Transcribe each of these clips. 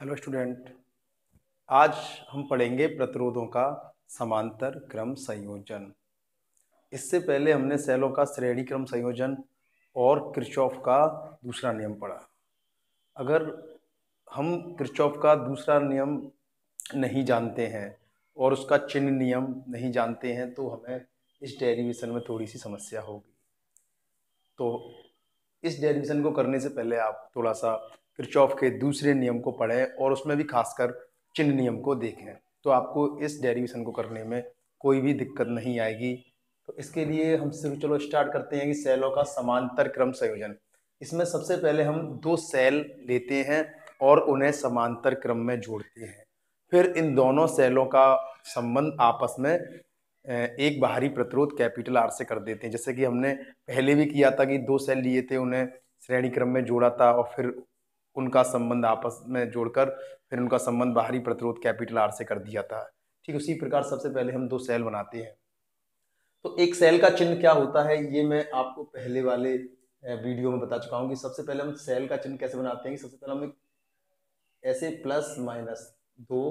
Hello student. आज हम पढ़ेंगे प्रतिरोधों का समांतर क्रम संयोजन। इससे पहले हमने सेलों का श्रेणी क्रम संयोजन और किरचॉफ का दूसरा नियम पढ़ा। अगर हम किरचॉफ का दूसरा नियम नहीं जानते हैं और उसका चिन्ह नियम नहीं जानते हैं तो हमें इस डेरिवेशन में थोड़ी सी समस्या होगी। तो इस डेरिवेशन को करने से पहले आप थोड़ा सा किरचॉफ के दूसरे नियम को पढ़ें और उसमें भी खासकर चिन्ह नियम को देखें, तो आपको इस डेरिवेशन को करने में कोई भी दिक्कत नहीं आएगी। तो इसके लिए हम सिर्फ चलो स्टार्ट करते हैं कि सेलों का समांतर क्रम संयोजन। इसमें सबसे पहले हम दो सेल लेते हैं और उन्हें समांतर क्रम में जोड़ते हैं। फिर इन दोनों सेलों का संबंध आपस में एक बाहरी प्रतिरोध कैपिटल आर से कर देते हैं, जैसे कि हमने पहले भी किया था कि दो सेल लिए थे, उन्हें श्रेणी क्रम में जोड़ा था और फिर उनका संबंध आपस में जोड़कर फिर उनका संबंध बाहरी प्रतिरोध कैपिटल आर से कर दिया था। ठीक उसी प्रकार सबसे पहले हम दो सेल बनाते हैं। तो एक सेल का चिन्ह क्या होता है ये मैं आपको पहले वाले वीडियो में बता चुका हूँ कि सबसे पहले हम सेल का चिन्ह कैसे बनाते हैं कि सबसे पहले हम ऐसे प्लस माइनस दो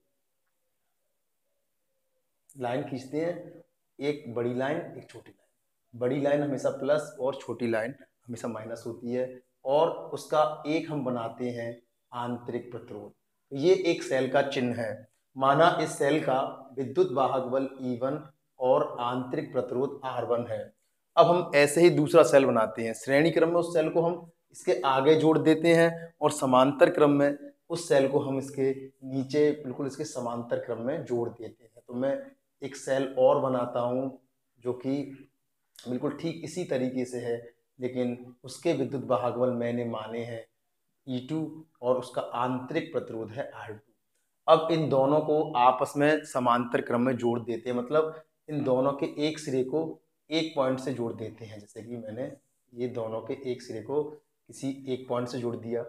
लाइन खींचते हैं, एक बड़ी लाइन एक छोटी लाइन। बड़ी लाइन हमेशा प्लस और छोटी लाइन हमेशा माइनस होती है और उसका एक हम बनाते हैं आंतरिक प्रतिरोध। ये एक सेल का चिन्ह है। माना इस सेल का विद्युत वाहक बल E1 और आंतरिक प्रतिरोध R1 है। अब हम ऐसे ही दूसरा सेल बनाते हैं। श्रेणी क्रम में उस सेल को हम इसके आगे जोड़ देते हैं और समांतर क्रम में उस सेल को हम इसके नीचे बिल्कुल इसके समांतर क्रम में जोड़ देते हैं। तो मैं एक सेल और बनाता हूं जो कि बिल्कुल ठीक इसी तरीके से है, लेकिन उसके विद्युत वाहक बल मैंने माने हैं E2 और उसका आंतरिक प्रतिरोध है R2। अब इन दोनों को आपस में समांतर क्रम में जोड़ देते हैं, मतलब इन दोनों के एक सिरे को एक पॉइंट से जोड़ देते हैं। जैसे कि मैंने ये दोनों के एक सिरे को किसी एक पॉइंट से जोड़ दिया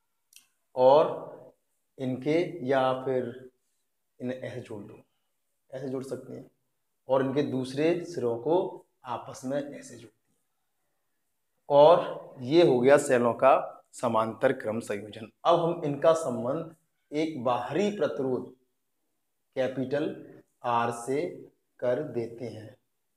और इनके या फिर इन्हें ऐसे जोड़ दो, ऐसे जोड़ सकते हैं और इनके दूसरे सिरों को आपस में ऐसे जोड़ दिया और ये हो गया सेलों का समांतर क्रम संयोजन। अब हम इनका संबंध एक बाहरी प्रतिरोध कैपिटल आर से कर देते हैं।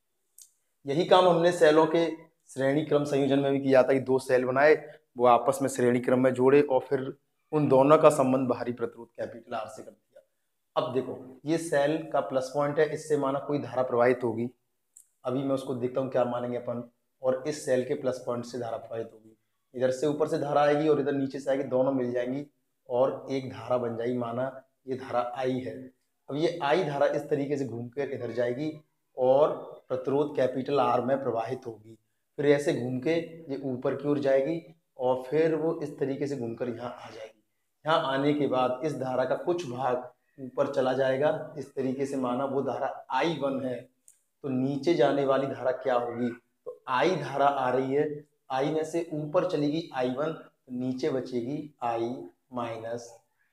यही काम हमने सेलों के श्रेणी क्रम संयोजन में भी किया था कि दो सेल बनाए, वो आपस में श्रेणी क्रम में जोड़े और फिर उन दोनों का संबंध बाहरी प्रतिरोध कैपिटल आर से कर दिया। अब देखो ये सेल का प्लस पॉइंट है, इससे माना कोई धारा प्रवाहित होगी। अभी मैं उसको देखता हूँ क्या मानेंगे अपन। और इस सेल के प्लस पॉइंट से धारा प्रवाहित होगी, इधर से ऊपर से धारा आएगी और इधर नीचे से आएगी, दोनों मिल जाएंगी और एक धारा बन जाएगी। माना ये धारा आई है। अब ये आई धारा इस तरीके से घूमकर इधर जाएगी और प्रतिरोध कैपिटल आर में प्रवाहित होगी। फिर ऐसे घूम के ये ऊपर की ओर जाएगी और फिर वो इस तरीके से घूमकर यहाँ आ जाएगी। यहाँ आने के बाद इस धारा का कुछ भाग ऊपर चला जाएगा इस तरीके से। माना वो धारा I1 है तो नीचे जाने वाली धारा क्या होगी, तो I धारा आ रही है, I में से ऊपर चलेगी I1, तो नीचे बचेगी I माइनस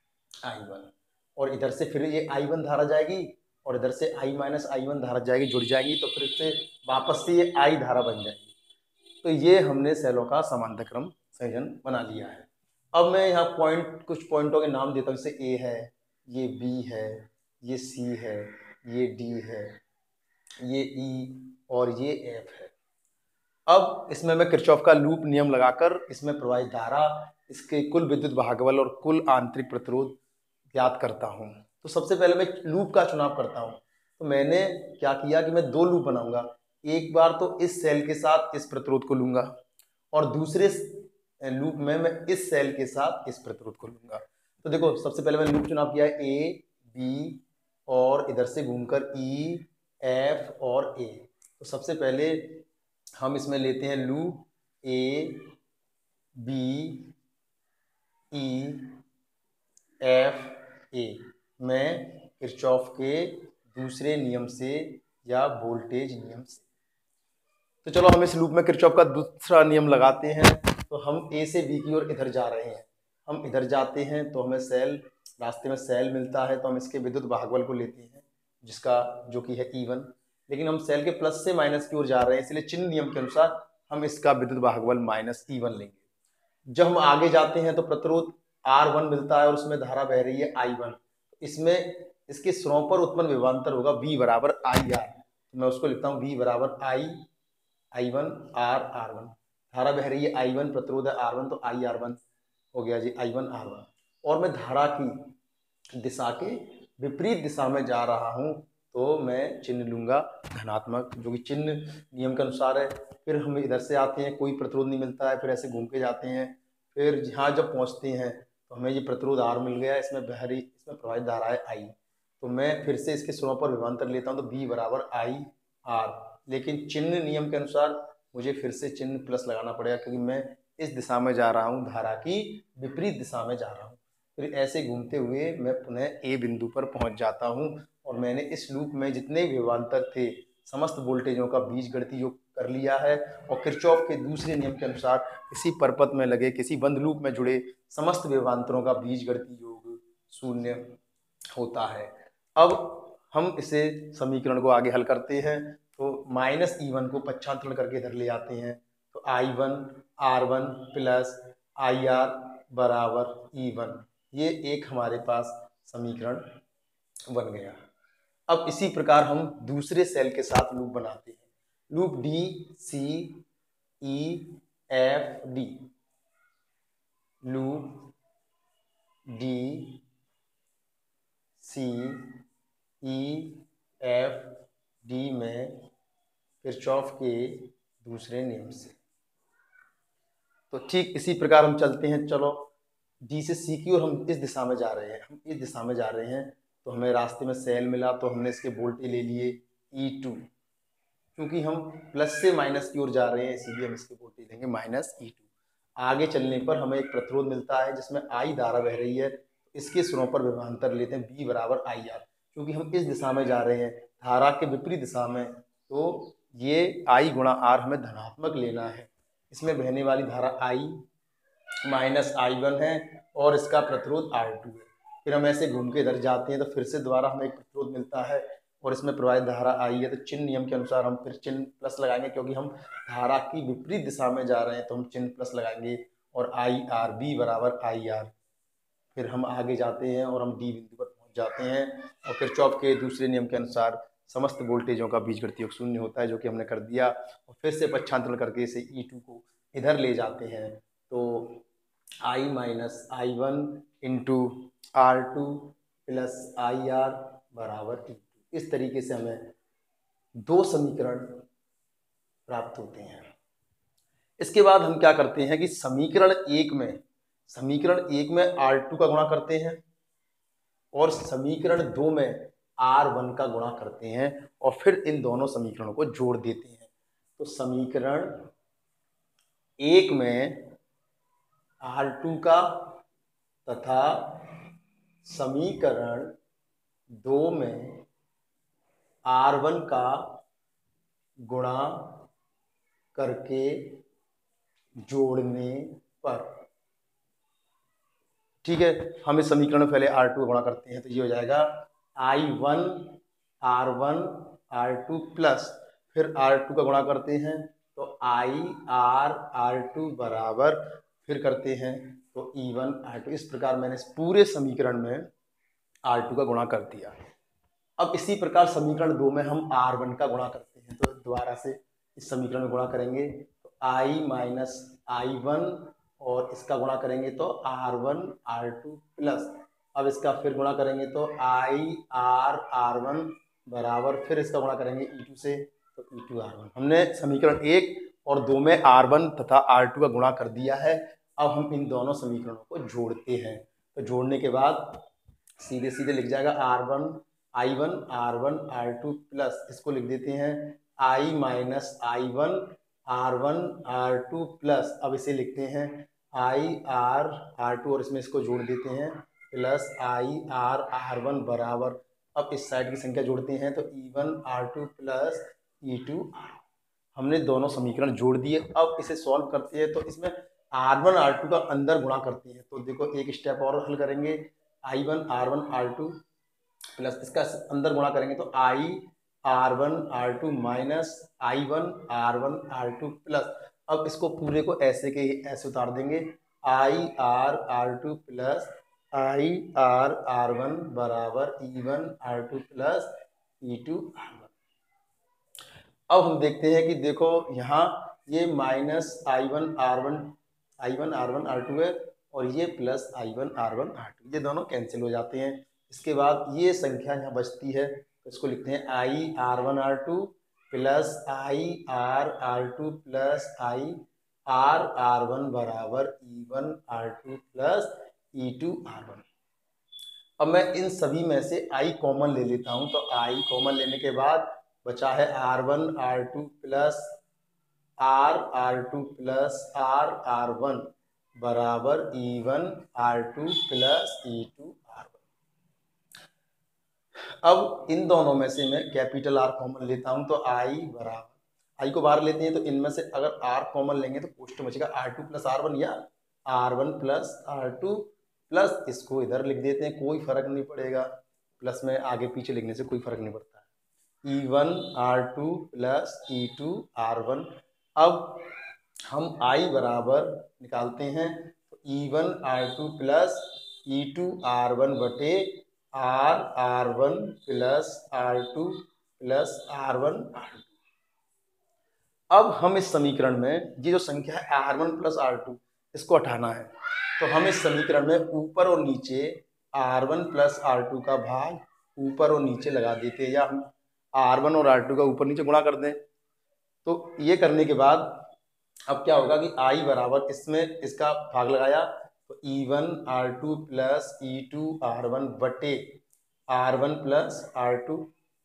I1 और इधर से फिर ये I1 धारा जाएगी और इधर से I माइनस I1 धारा जाएगी, जुड़ जाएंगी, तो फिर से वापस से ये I धारा बन जाएगी। तो ये हमने सेलों का समांतर क्रम संयोजन बना लिया है। अब मैं यहाँ कुछ पॉइंटों के नाम देता हूँ। जैसे A है, ये B है, ये C है, ये D है, ये E और ये F है। अब इसमें मैं किरचॉफ का लूप नियम लगाकर इसमें प्रवाहित धारा, इसके कुल विद्युत वाहक बल और कुल आंतरिक प्रतिरोध ज्ञात करता हूँ। तो सबसे पहले मैं लूप का चुनाव करता हूँ। तो मैंने क्या किया कि मैं दो लूप बनाऊंगा। एक बार तो इस सेल के साथ इस प्रतिरोध को लूंगा और दूसरे लूप में मैं इस सेल के साथ इस प्रतिरोध को लूंगा। तो देखो सबसे पहले मैंने लूप चुनाव किया है A B और इधर से घूमकर E F और A। तो सबसे पहले हम इसमें लेते हैं loop A B E F A में किरचॉफ के दूसरे नियम से या वोल्टेज नियम से। तो चलो हम इस लूप में किरचॉफ का दूसरा नियम लगाते हैं। तो हम A से B की ओर इधर जा रहे हैं, हम इधर जाते हैं तो हमें सेल, रास्ते में सेल मिलता है तो हम इसके विद्युत वाहक बल को लेते हैं जिसका जो कि है E1। लेकिन हम सेल के प्लस से माइनस की ओर जा रहे हैं, इसलिए चिन्ह नियम के अनुसार हम इसका विद्युत वाहक बल माइनस E1 लेंगे। जब हम आगे जाते हैं तो प्रतिरोध R1 मिलता है और उसमें धारा बह रही है I1। इसमें इसके सिरों पर उत्पन्न विभवांतर होगा V बराबर IR। तो मैं उसको लिखता हूँ V बराबर I1 R1। धारा बह रही है I1, प्रतिरोध है R1, तो IR1 हो गया जी, I1 R1। और मैं धारा की दिशा के विपरीत दिशा में जा रहा हूँ, तो मैं चिन्ह लूंगा धनात्मक, जो कि चिन्ह नियम के अनुसार है। फिर हम इधर से आते हैं, कोई प्रतिरोध नहीं मिलता है, फिर ऐसे घूम के जाते हैं, फिर यहाँ जब पहुँचते हैं तो हमें ये प्रतिरोध R मिल गया, इसमें प्रवाहित धारा है I। तो मैं फिर से इसके सिरों पर विभवांतर लेता हूँ, तो V बराबर IR। लेकिन चिन्ह नियम के अनुसार मुझे फिर से चिन्ह प्लस लगाना पड़ेगा, क्योंकि मैं इस दिशा में जा रहा हूँ, धारा की विपरीत दिशा में जा रहा हूँ। फिर ऐसे घूमते हुए मैं पुनः A बिंदु पर पहुंच जाता हूँ, और मैंने इस लूप में जितने विभवांतर थे समस्त वोल्टेजों का बीजगणितीय योग कर लिया है, और किरचॉफ के दूसरे नियम के अनुसार किसी परपथ में लगे, किसी बंद लूप में जुड़े समस्त विभवांतरों का बीजगणितीय योग 0 होता है। अब हम इसे समीकरण को आगे हल करते हैं, तो -E1 को पक्षांतरण करके इधर ले आते हैं, तो I1 R1 प्लस IR बराबर E1, ये एक हमारे पास समीकरण बन गया। अब इसी प्रकार हम दूसरे सेल के साथ लूप बनाते हैं, लूप DCEFD, लूप DCEFD में किरचॉफ के दूसरे नियम से। तो ठीक इसी प्रकार हम चलते हैं, चलो D से C की ओर हम इस दिशा में जा रहे हैं, तो हमें रास्ते में सेल मिला, तो हमने इसके वोल्टेज ले लिए E2। क्योंकि हम प्लस से माइनस की ओर जा रहे हैं, इसीलिए हम इसके वोल्टेज लेंगे -E2। आगे चलने पर हमें एक प्रतिरोध मिलता है जिसमें I धारा बह रही है, इसके सिरों पर विभवांतर लेते हैं V बराबर IR। क्योंकि हम इस दिशा में जा रहे हैं, धारा के विपरीत दिशा में, तो ये I गुणा R हमें धनात्मक लेना है। इसमें बहने वाली धारा I -I1 है, और इसका प्रतिरोध R2 है। फिर हम ऐसे घूम के इधर जाते हैं, तो फिर से दोबारा हमें एक प्रतिरोध मिलता है, और इसमें प्रवाहित धारा I है। तो चिन्ह नियम के अनुसार हम फिर चिन्ह प्लस लगाएंगे, क्योंकि हम धारा की विपरीत दिशा में जा रहे हैं, तो हम चिन्ह प्लस लगाएंगे, और IRB बराबर IR। फिर हम आगे जाते हैं और हम D बिंदु पर पहुंच जाते हैं, और किरचॉफ के दूसरे नियम के अनुसार समस्त वोल्टेजों का बीजगणितीय योग 0 होता है, जो कि हमने कर दिया। और फिर से पक्षांतरण करके इसे E2 को इधर ले जाते हैं, तो I -I1 into R2 plus IR बराबर E2। इस तरीके से हमें दो समीकरण प्राप्त होते हैं। इसके बाद हम क्या करते हैं कि समीकरण एक में R2 का गुणा करते हैं, और समीकरण 2 में R1 का गुणा करते हैं, और फिर इन दोनों समीकरणों को जोड़ देते हैं। तो समीकरण 1 में R2 का तथा समीकरण 2 में R1 का गुणा करके जोड़ने पर, ठीक है, हम इस समीकरण में पहले R2 का गुणा करते हैं, तो ये हो जाएगा I1 R1 R2 प्लस, फिर R2 का गुणा करते हैं, तो IR R2 बराबर, फिर करते हैं तो E1 R2। इस प्रकार मैंने इस पूरे समीकरण में R2 का गुणा कर दिया। अब इसी प्रकार समीकरण 2 में हम R1 का गुणा करते हैं, तो दोबारा से इस समीकरण में गुणा करेंगे, तो I -I1, और इसका गुणा करेंगे तो R1 R2 प्लस, अब इसका फिर गुणा करेंगे तो IR R1 बराबर, फिर इसका गुणा करेंगे E2 से, तो E2 R1। हमने समीकरण 1 और 2 में R1 तथा R2 का गुणा कर दिया है। अब हम इन दोनों समीकरणों को जोड़ते हैं, तो जोड़ने के बाद सीधे सीधे लिख जाएगा I1 R1 R2 प्लस, इसको लिख देते हैं I -I1 R1 R2 plus, अब इसे लिखते हैं IR R2, और इसमें इसको जोड़ देते हैं प्लस IR R1 बराबर, अब इस साइड की संख्या जोड़ते हैं, तो E1 R2 plus E2 R1। हमने दोनों समीकरण जोड़ दिए। अब इसे सॉल्व करते हैं, तो इसमें R1 R2 का अंदर गुणा करते हैं, तो देखो एक स्टेप और हल करेंगे, I1 R1 R2 प्लस, इसका अंदर गुणा करेंगे तो IR1 R2 minus I1 R1 R2 plus, अब इसको पूरे को ऐसे के ऐसे उतार देंगे, IR प्लस IR बराबर E1 प्लस E2 अब हम देखते हैं कि देखो यहाँ ये माइनस I1 R1 है और ये प्लस I1 R1 ये दोनों कैंसिल हो जाते हैं। इसके बाद ये संख्या यहाँ बचती है तो इसको लिखते हैं IR1 R2 plus IR2 plus IR1 बराबर E1 R2 plus E2 R1। अब मैं इन सभी में से I कॉमन ले लेता हूं तो I कॉमन लेने के बाद बचा है R1 R2 plus R2 plus R1 बराबर E1 R2 plus E2 R1। अब इन दोनों में से मैं कैपिटल R कॉमन लेता हूं तो I को बाहर लेते हैं तो इनमें से अगर R कॉमन लेंगे तो पोस्ट बचेगा R2 प्लस R1 या R1 प्लस R2 प्लस इसको इधर लिख देते हैं, कोई फर्क नहीं पड़ेगा, प्लस में आगे पीछे लिखने से कोई फर्क नहीं पड़ता। E1 R2 plus E2 R1। अब हम I बराबर निकालते हैं तो E1 R2 plus E2 R1 बटे R1 plus R2 plus R1 अब हम इस समीकरण में ये जो संख्या है R1 प्लस R2 इसको हटाना है तो हम इस समीकरण में ऊपर और नीचे R1 प्लस R2 का भाग ऊपर और नीचे लगा देते हैं या हम R1 और R2 का ऊपर नीचे गुणा कर दें। तो ये करने के बाद अब क्या होगा कि I बराबर इसमें इसका भाग लगाया तो E1 R2 plus E2 R1 बटे R1 प्लस R2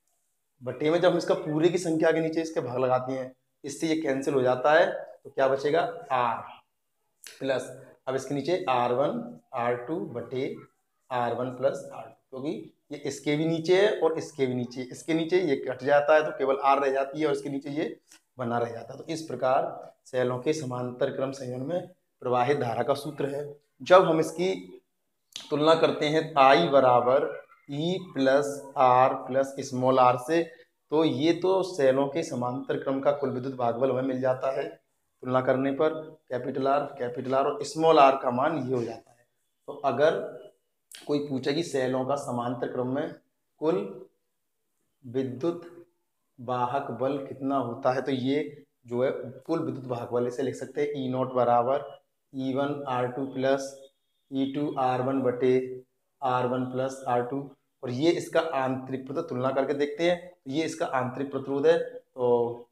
बटे में जब हम इसका पूरे की संख्या के नीचे इसके भाग लगाते हैं इससे ये कैंसिल हो जाता है तो क्या बचेगा R प्लस अब इसके नीचे R1 R2 बटे R1 प्लस R2 क्योंकि ये इसके भी नीचे है और इसके भी नीचे, इसके नीचे ये कट जाता है तो केवल R रह जाती है और इसके नीचे ये बना रह जाता है। तो इस प्रकार सेलों के समांतर क्रम संयोजन में प्रवाहित धारा का सूत्र है। जब हम इसकी तुलना करते हैं I बराबर E plus R plus small r से तो ये तो सेलों के समांतर क्रम का कुल विद्युत भागबल हमें मिल जाता है। तुलना करने पर कैपिटल R और स्मॉल r का मान ये हो जाता है। तो अगर कोई पूछे कि सेलों का समांतर क्रम में कुल विद्युत वाहक बल कितना होता है तो ये जो है कुल विद्युत भागबल इसे लिख सकते हैं E0 बराबर E1 R2 plus E2 R1 बटे R1 प्लस R2 और ये इसका आंतरिक प्रतिरोध तुलना करके देखते हैं ये इसका आंतरिक प्रतिरोध है। तो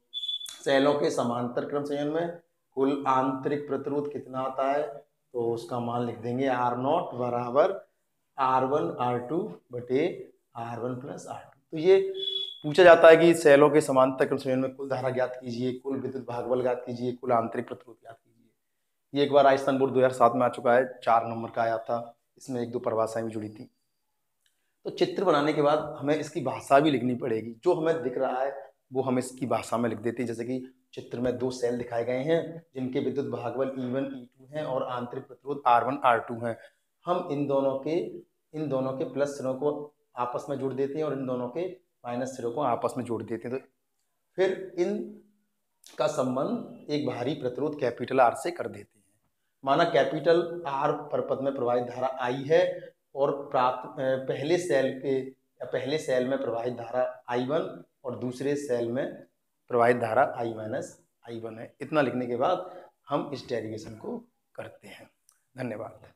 सेलों के समांतर क्रम संयोजन में कुल आंतरिक प्रतिरोध कितना आता है तो उसका मान लिख देंगे R0 बराबर R1 R2 बटे R1 प्लस R2। तो ये पूछा जाता है कि सेलों के समांतर क्रम संयोजन में कुल धारा ज्ञात कीजिए, कुल विद्युत भागबल ज्ञात कीजिए, कुल आंतरिक प्रतिरोध ज्ञात कीजिए। ये एक बार राजस्थान बोर्ड 2007 में आ चुका है, 4 नंबर का आया था, इसमें 1-2 परिभाषाएं भी जुड़ी थी। तो चित्र बनाने के बाद हमें इसकी भाषा भी लिखनी पड़ेगी, जो हमें दिख रहा है वो हम इसकी भाषा में लिख देते हैं। जैसे कि चित्र में 2 सेल दिखाए गए हैं जिनके विद्युत भागबल E1 E2 हैं और आंतरिक प्रतिरोध R1 R2 हैं। हम इन दोनों के प्लस सिरों को आपस में जोड़ देते हैं और इन दोनों के माइनस सिरों को आपस में जोड़ देते हैं। तो फिर इन का संबंध एक बाहरी प्रतिरोध कैपिटल R से कर देते हैं। माना कैपिटल R परपथ में प्रवाहित धारा I है और पहले सेल में प्रवाहित धारा I1 और दूसरे सेल में प्रवाहित धारा I-I1 है। इतना लिखने के बाद हम इस डेरिवेशन को करते हैं। धन्यवाद।